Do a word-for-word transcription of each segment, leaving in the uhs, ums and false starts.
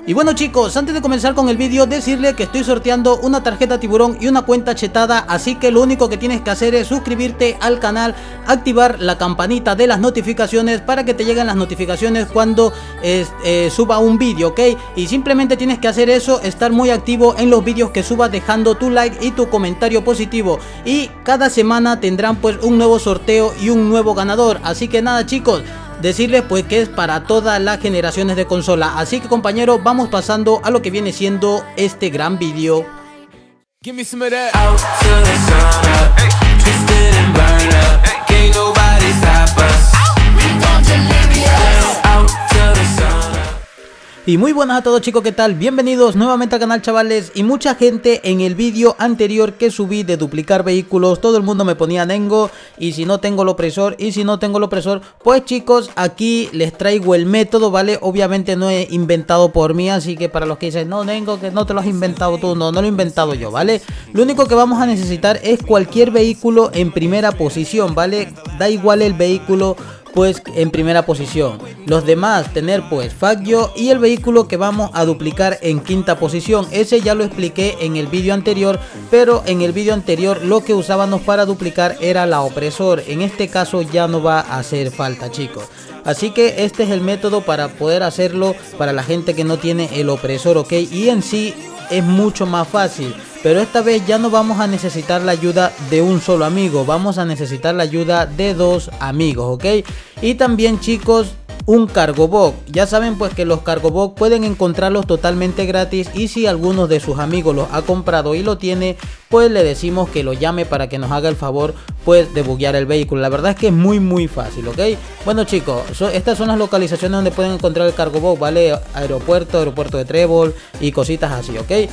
Y bueno chicos, antes de comenzar con el vídeo, decirle que estoy sorteando una tarjeta tiburón y una cuenta chetada, así que lo único que tienes que hacer es suscribirte al canal, activar la campanita de las notificaciones para que te lleguen las notificaciones cuando eh, eh, suba un vídeo, ¿ok? Y simplemente tienes que hacer eso, estar muy activo en los vídeos que subas, dejando tu like y tu comentario positivo. Y cada semana tendrán pues un nuevo sorteo y un nuevo ganador, así que nada chicos, decirles pues que es para todas las generaciones de consola. Así que compañeros, vamos pasando a lo que viene siendo este gran vídeo. Y muy buenas a todos chicos, ¿qué tal? Bienvenidos nuevamente al canal chavales. Y mucha gente en el vídeo anterior que subí de duplicar vehículos, todo el mundo me ponía Nengo, y si no tengo el opresor, y si no tengo el opresor, pues chicos, aquí les traigo el método, ¿vale? Obviamente no he inventado por mí, así que para los que dicen, no Nengo, que no te lo has inventado tú, no, no lo he inventado yo, ¿vale? Lo único que vamos a necesitar es cualquier vehículo en primera posición, ¿vale? Da igual el vehículo pues en primera posición, los demás tener pues Faggio, y el vehículo que vamos a duplicar en quinta posición, ese ya lo expliqué en el vídeo anterior, pero en el vídeo anterior lo que usábamos para duplicar era la opresor. En este caso ya no va a hacer falta chicos, así que este es el método para poder hacerlo para la gente que no tiene el opresor, ok, y en sí es mucho más fácil. Pero esta vez ya no vamos a necesitar la ayuda de un solo amigo, vamos a necesitar la ayuda de dos amigos, ¿ok? Y también chicos, un cargo box. Ya saben pues que los cargo box pueden encontrarlos totalmente gratis, y si alguno de sus amigos los ha comprado y lo tiene, pues le decimos que lo llame para que nos haga el favor pues de buguear el vehículo. La verdad es que es muy muy fácil, ¿ok? Bueno chicos, so, estas son las localizaciones donde pueden encontrar el cargo box, ¿vale? Aeropuerto, aeropuerto de Trébol y cositas así, ¿ok?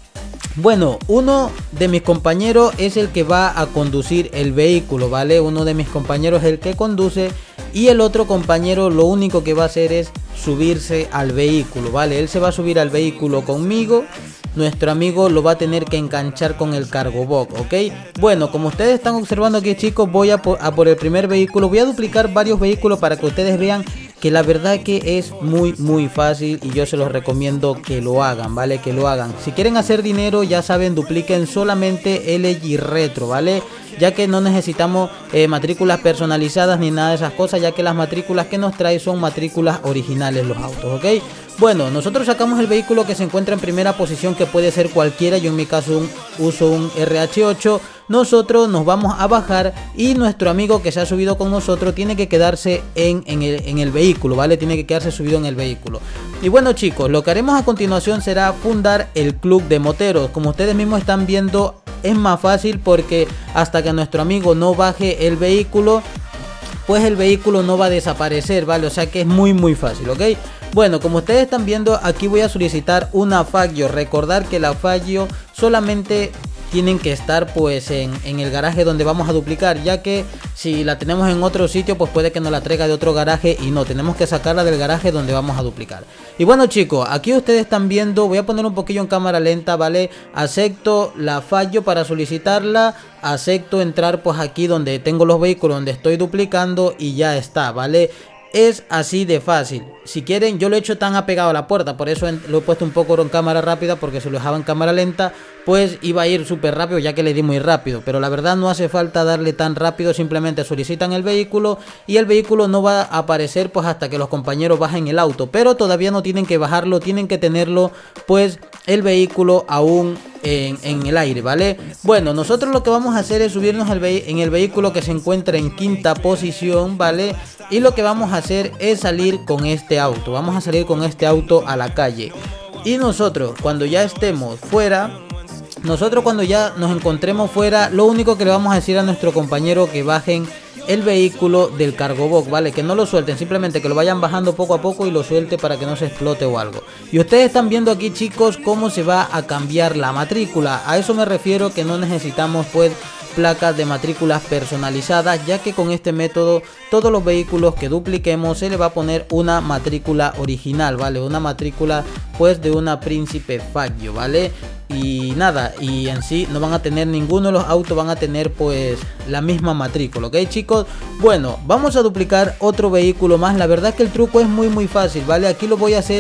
Bueno, uno de mis compañeros es el que va a conducir el vehículo, ¿vale? Uno de mis compañeros es el que conduce, y el otro compañero lo único que va a hacer es subirse al vehículo, ¿vale? Él se va a subir al vehículo conmigo. Nuestro amigo lo va a tener que enganchar con el cargo box, ¿ok? Bueno, como ustedes están observando aquí chicos, voy a por, a por el primer vehículo. Voy a duplicar varios vehículos para que ustedes vean que la verdad que es muy muy fácil, y yo se los recomiendo que lo hagan, ¿vale? Que lo hagan. Si quieren hacer dinero, ya saben, dupliquen solamente L G Retro, ¿vale? Ya que no necesitamos eh, matrículas personalizadas ni nada de esas cosas, ya que las matrículas que nos trae son matrículas originales los autos, ¿ok? Bueno, nosotros sacamos el vehículo que se encuentra en primera posición, que puede ser cualquiera. Yo en mi caso un, uso un R H ocho. Nosotros nos vamos a bajar, y nuestro amigo que se ha subido con nosotros tiene que quedarse en, en, el, en el vehículo, ¿vale? Tiene que quedarse subido en el vehículo. Y bueno chicos, lo que haremos a continuación será fundar el club de moteros. Como ustedes mismos están viendo, es más fácil porque hasta que nuestro amigo no baje el vehículo, pues el vehículo no va a desaparecer, ¿vale? O sea que es muy muy fácil, ¿ok? Bueno, como ustedes están viendo, aquí voy a solicitar una Faggio. Recordar que la Faggio solamente tienen que estar pues en, en el garaje donde vamos a duplicar, ya que si la tenemos en otro sitio pues puede que nos la traiga de otro garaje, y no, tenemos que sacarla del garaje donde vamos a duplicar. Y bueno chicos, aquí ustedes están viendo, voy a poner un poquillo en cámara lenta, ¿vale? Acepto la Faggio para solicitarla, acepto entrar pues aquí donde tengo los vehículos donde estoy duplicando, y ya está, ¿vale? Es así de fácil. Si quieren, yo lo he hecho tan apegado a la puerta, por eso lo he puesto un poco en cámara rápida, porque si lo dejaba en cámara lenta pues iba a ir súper rápido, ya que le di muy rápido. Pero la verdad no hace falta darle tan rápido, simplemente solicitan el vehículo, y el vehículo no va a aparecer pues hasta que los compañeros bajen el auto. Pero todavía no tienen que bajarlo, tienen que tenerlo pues el vehículo aún en, en el aire, ¿vale? Bueno, nosotros lo que vamos a hacer es subirnos el en el vehículo que se encuentra en quinta posición, ¿vale? Y lo que vamos a hacer es salir con este auto. Vamos a salir con este auto a la calle. Y nosotros cuando ya estemos fuera, nosotros cuando ya nos encontremos fuera, lo único que le vamos a decir a nuestro compañero que bajen el vehículo del cargo box, ¿vale? Que no lo suelten, simplemente que lo vayan bajando poco a poco y lo suelte para que no se explote o algo. Y ustedes están viendo aquí chicos cómo se va a cambiar la matrícula. A eso me refiero, que no necesitamos pues placas de matrículas personalizadas, ya que con este método todos los vehículos que dupliquemos se le va a poner una matrícula original, ¿vale? Una matrícula pues de una Príncipe Faggio, ¿vale? Y nada, y en sí no van a tener ninguno de los autos, van a tener pues la misma matrícula, ¿ok chicos? Bueno, vamos a duplicar otro vehículo más. La verdad que el truco es muy muy fácil, ¿vale? Aquí lo voy a hacer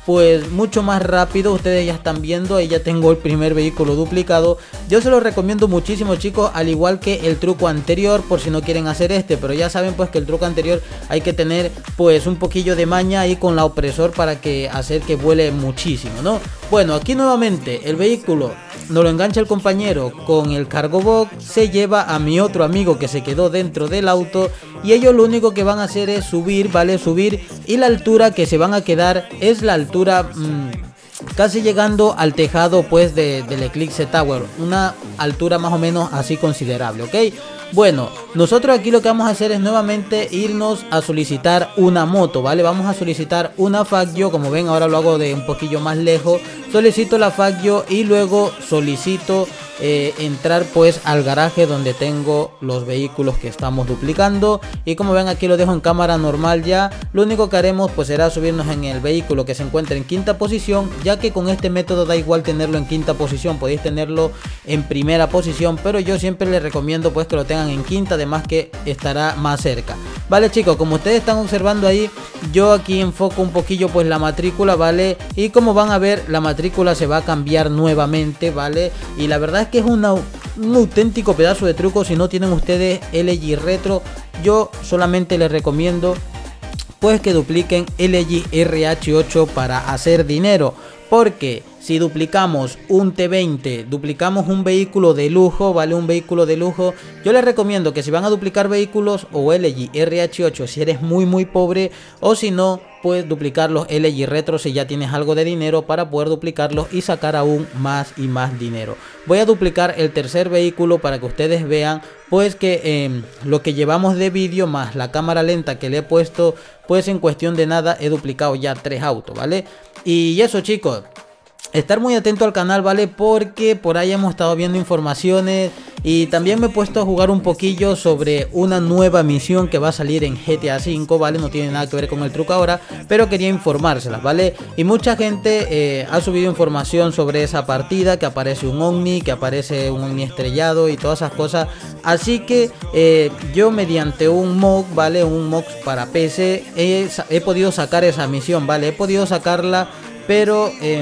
pues mucho más rápido. Ustedes ya están viendo, ahí ya tengo el primer vehículo duplicado. Yo se lo recomiendo muchísimo, chicos, al igual que el truco anterior, por si no quieren hacer este, pero ya saben pues que el truco anterior hay que tener pues un poquillo de maña ahí con la opresor para que hacer que vuele muchísimo, ¿no? Bueno, aquí nuevamente el vehículo nos lo engancha el compañero con el cargo box, se lleva a mi otro amigo que se quedó dentro del auto y ellos lo único que van a hacer es subir, ¿vale? Subir, y la altura que se van a quedar es la altura mmm, casi llegando al tejado pues de, del Eclipse Tower, una altura más o menos así considerable, ¿ok? Bueno, nosotros aquí lo que vamos a hacer es nuevamente irnos a solicitar una moto, ¿vale? Vamos a solicitar una Faggio, como ven ahora lo hago de un poquillo más lejos. Solicito la Faggio y luego solicito eh, entrar pues al garaje donde tengo los vehículos que estamos duplicando. Y como ven aquí lo dejo en cámara normal ya. Lo único que haremos pues será subirnos en el vehículo que se encuentra en quinta posición, ya que con este método da igual tenerlo en quinta posición, podéis tenerlo en primera posición, pero yo siempre les recomiendo pues que lo tengan en quinta, además que estará más cerca. Vale, chicos, como ustedes están observando ahí, yo aquí enfoco un poquillo pues la matrícula, vale, y como van a ver la matrícula se va a cambiar nuevamente, vale, y la verdad es que es una, un auténtico pedazo de truco. Si no tienen ustedes L G Retro, yo solamente les recomiendo pues que dupliquen L G R H ocho para hacer dinero, porque si duplicamos un T veinte, duplicamos un vehículo de lujo, ¿vale? Un vehículo de lujo. Yo les recomiendo que si van a duplicar vehículos, o L G R H ocho si eres muy muy pobre, o si no, pues duplicar los L G Retro si ya tienes algo de dinero para poder duplicarlos y sacar aún más y más dinero. Voy a duplicar el tercer vehículo para que ustedes vean pues que eh, lo que llevamos de vídeo más la cámara lenta que le he puesto, pues en cuestión de nada he duplicado ya tres autos, ¿vale? Y eso, chicos, estar muy atento al canal, ¿vale? Porque por ahí hemos estado viendo informaciones y también me he puesto a jugar un poquillo sobre una nueva misión que va a salir en G T A cinco, ¿vale? No tiene nada que ver con el truco ahora, pero quería informárselas, ¿vale? Y mucha gente eh, ha subido información sobre esa partida, que aparece un Omni, que aparece un Omni estrellado y todas esas cosas. Así que eh, yo mediante un mod, ¿vale? Un mod para P C, he, he podido sacar esa misión, ¿vale? He podido sacarla, pero eh,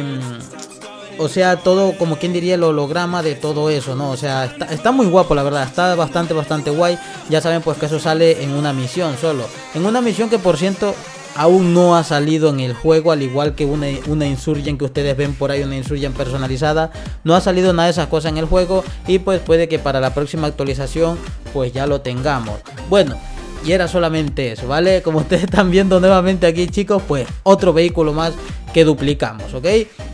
o sea, todo como quien diría el holograma de todo eso, ¿no? O sea, está, está muy guapo, la verdad, está bastante, bastante guay. Ya saben pues que eso sale en una misión solo, en una misión que por cierto aún no ha salido en el juego, al igual que una, una Insurgent que ustedes ven por ahí, una Insurgent personalizada. No ha salido nada de esas cosas en el juego y pues puede que para la próxima actualización pues ya lo tengamos. Bueno, y era solamente eso, ¿vale? Como ustedes están viendo nuevamente aquí, chicos, pues otro vehículo más que duplicamos, ¿ok?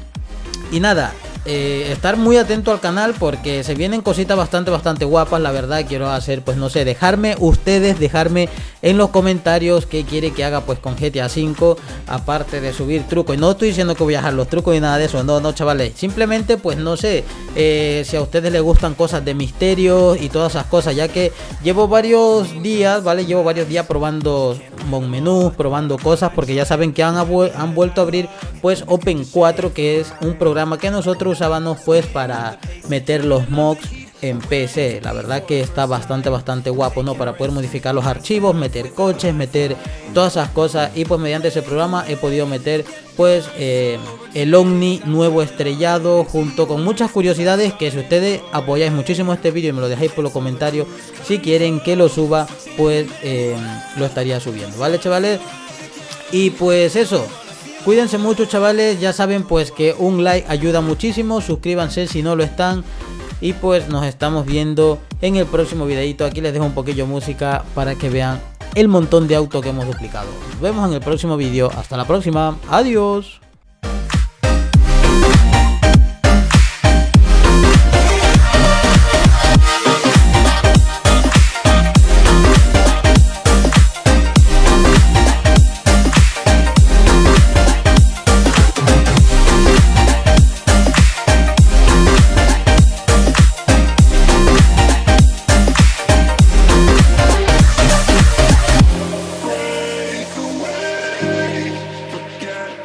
Y nada, eh, estar muy atento al canal porque se vienen cositas bastante, bastante guapas, la verdad. Quiero hacer, pues no sé, dejarme ustedes, dejarme en los comentarios qué quiere que haga pues con G T A cinco, aparte de subir trucos. Y no estoy diciendo que voy a dejar los trucos ni nada de eso, no, no, chavales. Simplemente, pues no sé, eh, si a ustedes les gustan cosas de misterio y todas esas cosas, ya que llevo varios días, ¿vale? Llevo varios días probando menús, probando cosas, porque ya saben que han, han vuelto a abrir pues Open cuatro, que es un programa que nosotros usábamos pues para meter los mods en P C. La verdad que está bastante bastante guapo, ¿no? Para poder modificar los archivos, meter coches, meter todas esas cosas. Y pues mediante ese programa he podido meter pues eh, el Omni nuevo estrellado, junto con muchas curiosidades que si ustedes apoyáis muchísimo este vídeo y me lo dejáis por los comentarios, si quieren que lo suba, pues eh, lo estaría subiendo, ¿vale, chavales? Y pues eso, cuídense mucho, chavales. Ya saben pues que un like ayuda muchísimo. Suscríbanse si no lo están. Y pues nos estamos viendo en el próximo videito. Aquí les dejo un poquillo de música para que vean el montón de autos que hemos duplicado. Nos vemos en el próximo vídeo. Hasta la próxima. Adiós.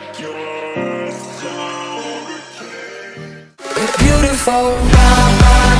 Beautiful.